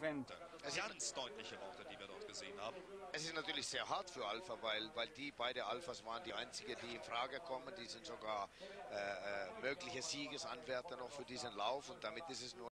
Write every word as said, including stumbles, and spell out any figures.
konsequent. Es sind ganz deutliche Worte, die wir dort gesehen haben. Es ist natürlich sehr hart für Alpha, weil, weil die beide Alphas waren die einzigen, die in Frage kommen. Die sind sogar äh, mögliche Siegesanwärter noch für diesen Lauf und damit ist es nur